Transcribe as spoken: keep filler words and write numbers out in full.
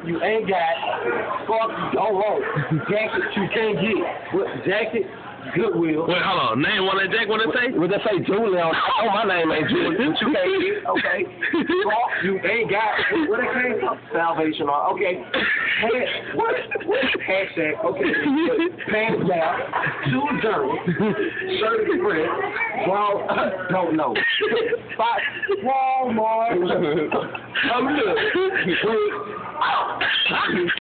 you ain't got. Scarf, you don't want. Jacket, you can't get. What, jacket, Goodwill. Wait, hold on. Name one that Jack what it say? What they say, Julie on? Oh, my name ain't Julie. But you can't get. Okay. Scarf, you ain't got. What it came from? Salvation Army. Okay. Hat, what? What? Hashtag. Okay. Pants down. Shoes dirty. Shirt express. Well, don't know. Spot. Walmart. I'm good.